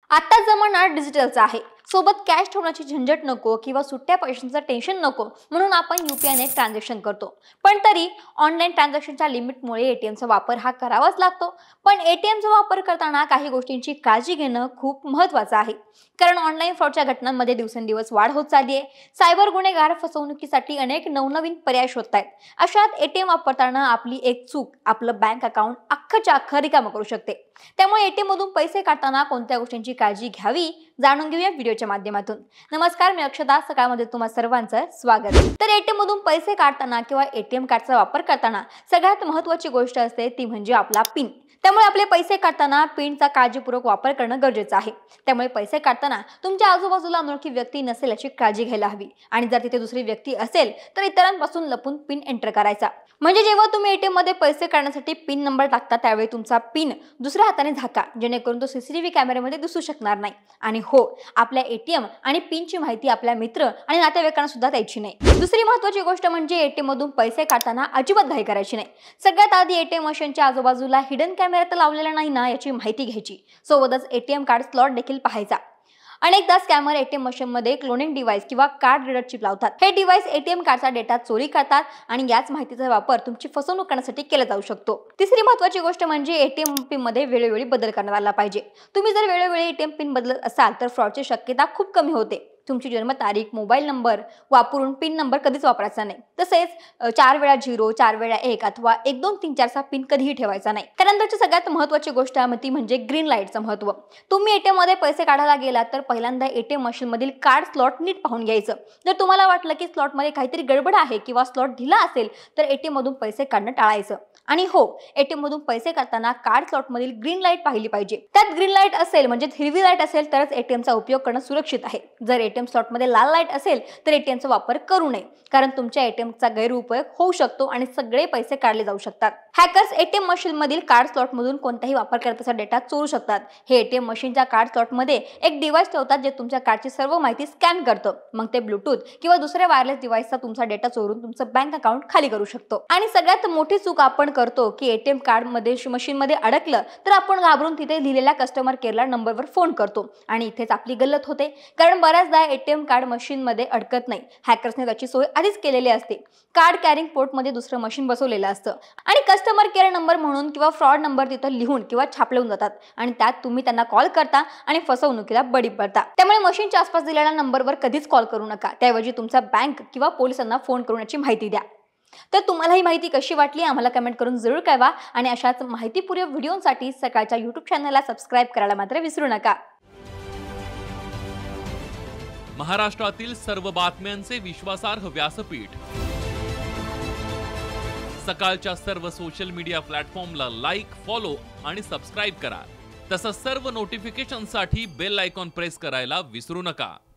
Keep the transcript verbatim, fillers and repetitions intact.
आता जमाना डिजिटलचा आहे. सोबत कॅश ठेवण्याची झंझट नको किंवा सुट्ट्या पैशांचं टेन्शन नको म्हणून आपण यूपीआयने ट्रान्झॅक्शन करतो. पण तरी ऑनलाईन ट्रान्झॅक्शनच्या लिमिटमुळे एटीएमचा वापर हा करावाच लागतो. पण एटीएमचा वापर करताना काही गोष्टींची काळजी घेणं खूप महत्त्वाचं आहे. कारण ऑनलाईन फ्रॉडच्या घटनांमध्ये दिवसेंदिवस वाढ होत चालली आहे. सायबर गुन्हेगार फसवणुकीसाठी अनेक नवनवीन पर्याय शोधत आहेत. अशात एटीएम वापरताना आपली एक चूक आपलं बँक अकाउंट अख्खच्या अख्खं रिकामं करू शकते. त्यामुळे एटीएम मधून पैसे काढताना कोणत्या गोष्टींची काळजी घ्यावी जाणून घेऊया व्हिडिओच्या माध्यमातून. नमस्कार, मी अक्षता. सकाळमध्ये तुम्हा सर्वांचं स्वागत. तर एटीएम मधून पैसे काढताना किंवा एटीएम कार्डचा वापर करताना सगळ्यात महत्त्वाची गोष्ट असते ती म्हणजे आपला पिन. त्यामुळे आपले पैसे काढताना पिनचा काळजीपूर्वक वापर करणं गरजेचं आहे. त्यामुळे पैसे काढताना तुमच्या आजूबाजूला अनोळखी व्यक्ती नसेल याची काळजी घ्यायला हवी. आणि जर तिथे दुसरी व्यक्ती असेल तर इतरांपासून लपून पिन एंटर करायचा. म्हणजे जेव्हा तुम्ही एटीएम मध्ये पैसे काढण्यासाठी पिन नंबर टाकता त्यावेळी तुमचा पिन दुसऱ्या हाताने झाका, जेणेकरून तो सीसीटीव्ही कॅमेऱ्यामध्ये दिसू शकणार नाही. आणि हो, आपल्या एटीएम आणि पिनची माहिती आपल्या मित्र आणि नातेवाईकांना सुद्धा द्यायची नाही. दुसरी महत्त्वाची गोष्ट म्हणजे एटीएम मधून पैसे काढताना अजिबात घाई करायची नाही. सगळ्यात आधी एटीएम मशीनच्या आजूबाजूला हिडन कॅमेरा तर लावलेला नाही ना याची माहिती घ्यायची. सोबतच एटीएम कार्ड स्लॉट देखील पाहायचा. अनेकदा स्कॅमर एटीएम मशीनमध्ये क्लोनिंग डिव्हाइस किंवा कार्ड रीडर चिप लावतात. हे डिव्हाइस एटीएम कार्डचा डेटा चोरी करतात आणि याच माहितीचा वापर तुमची फसवणूक करण्यासाठी केला जाऊ शकतो. तिसरी महत्त्वाची गोष्ट म्हणजे एटीएम पिन मध्ये वेळोवेळी बदल करण्यात आला पाहिजे. तुम्ही जर वेळोवेळी एटीएम पिन बदलत असाल तर फ्रॉडची शक्यता खूप कमी होते. तुमची जन्मतारीख, मोबाईल नंबर वापरून पिन नंबर कधीच वापरायचा नाही. तसेच चार वेळा झिरो, चार वेळा एक अथवा एक दोन तीन चारचा पिन कधीही ठेवायचा नाही. त्यानंतरची सगळ्यात महत्त्वाची गोष्ट ती म्हणजे ग्रीन लाईटचं महत्त्व. तुम्ही एटीएम मध्ये पैसे काढायला गेलात तर पहिल्यांदा एटीएम मशीन मधील कार्ड स्लॉट नीट पाहून घ्यायचं. जर तुम्हाला वाटलं की स्लॉट मध्ये काहीतरी गडबड आहे किंवा स्लॉट ढिला असेल तर एटीएम मधून पैसे काढणं टाळायचं. आणि हो, एटीएम मधून पैसे काढताना कार्ड स्लॉट मधील ग्रीन लाईट पाहिली पाहिजे. त्यात ग्रीन लाईट असेल म्हणजे हिरवी लाईट असेल तरच एटीएमचा उपयोग करणं सुरक्षित आहे. जर एटीएम स्लॉट मध्ये लाल लाईट असेल तर एटीएमचा वापर करू नये, कारण तुमच्या एटीएमचा गैरउपयोग होऊ शकतो आणि सगळे पैसे काढले जाऊ शकतात. हॅकर्स एटीएम मशीन मधील कार्ड स्लॉट मधून कोणताही वापरकर्त्याचा डेटा चोरू शकतात. हे एटीएम मशीनच्या कार्ड स्लॉट मध्ये एक डिव्हाइस ठेवतात जे तुमच्या कार्डची सर्व माहिती स्कॅन करतं. मग ते ब्लूटूथ किंवा दुसऱ्या वायरलेस डिव्हाइसचा तुमचा डेटा चोरून तुमचं बँक अकाउंट खाली करू शकतो. आणि सगळ्यात मोठी चूक आपण करतो की एटीएम कार्ड मध्ये मशीन मध्ये अडकलं तर आपण घाबरून तिथे लिहिलेल्या कस्टमर केअरला नंबरवर फोन करतो आणि इथेच आपली गल्लत होते. कारण बऱ्याचदा एटीएम कार्ड मशीन मध्ये अडकत नाही. हॅकर्सने त्याची सोय आधीच केलेली असते. कार्ड कॅरिंग पोर्ट मध्ये दुसरं मशीन बसवलेलं असतं आणि कस्टमर केअर नंबर म्हणून किंवा फ्रॉड नंबर तिथं लिहून किंवा छापलवून जातात आणि त्यात तुम्ही त्यांना कॉल करता आणि फसवणुकीला बळी पडता. त्यामुळे मशीनच्या आसपास दिलेल्या नंबरवर कधीच कॉल करू नका. त्याऐवजी तुमचा बँक किंवा पोलिसांना फोन करून याची माहिती द्या. तर तुम्हाला ही माहिती कशी वाटली आम्हाला कमेंट करून जरूर कळवा आणि अशाच माहितीपूर्ण व्हिडिओसाठी सकाळच्या यूट्यूब चॅनलला सबस्क्राईब करायला मात्र विसरू नका. महाराष्ट्रातील सर्व बातम्यांचे विश्वासार्ह व्यासपीठ सकाळच्या सर्व सोशल मीडिया प्लॅटफॉर्मला लाईक, फॉलो आणि सबस्क्राईब करा. तसंच सर्व नोटिफिकेशनसाठी बेल आयकॉन प्रेस करायला विसरू नका.